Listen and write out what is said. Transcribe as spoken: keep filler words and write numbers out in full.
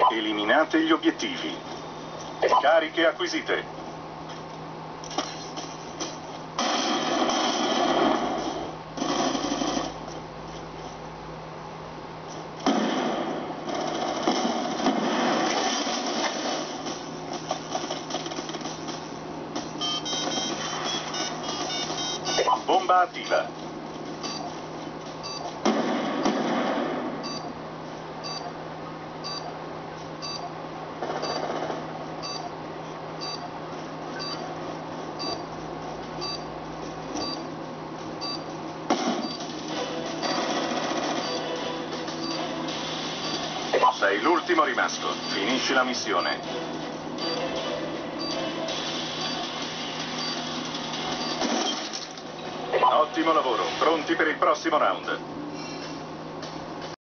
Eliminate gli obiettivi. Cariche acquisite. Bomba attiva. Sei l'ultimo rimasto. Finisci la missione. Ottimo lavoro. Pronti per il prossimo round.